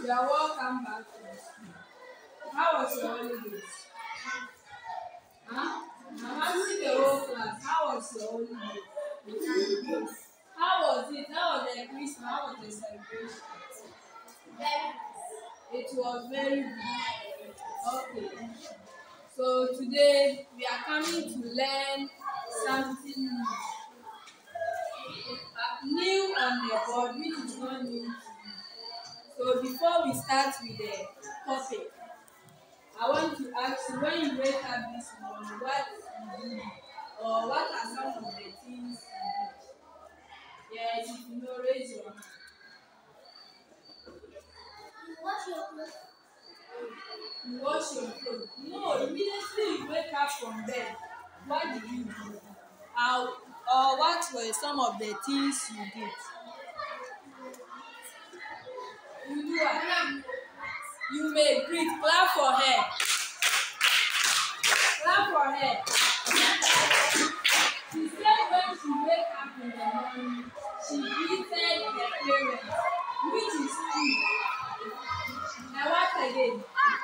You are welcome back from school. How was your holidays? Huh? I'm asking the whole class. How was your holidays? How was it? How was the Christmas? How was the celebration? It was very good. Okay. So today we are coming to learn something new on the board, which is not new to you. So before we start with the topic, I want to ask you, when you wake up this morning, what you do, or what are some of the things you do? Yes, if you know, raise your hand. You wash your clothes. You wash your clothes. No, immediately you wake up from bed, what did you do? Or what were some of the things you did? You do what? You may breathe. Clap for her. Clap for her. She said when she wake up in the morning, she greeted her parents, which is true. And what again?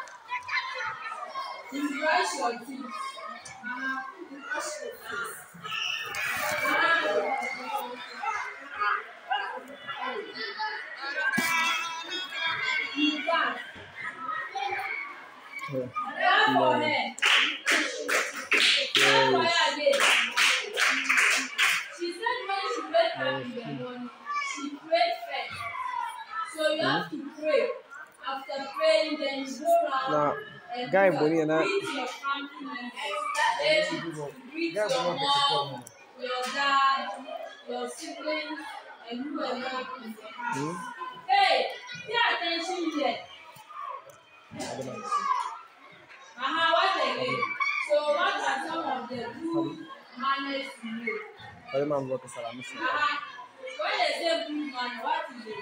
You brush your teeth. You brush your teeth. You bath. Clap for her. Clap for her again. She said when she wake up in the morning, she prayed first. So you have to pray. After praying, then you go around and greet your family members. Then you greet your mom, your dad, your siblings, and whoever in the house. Hey, pay attention here. What again? So what are some of the good manners you know? When they say good manner, what is it?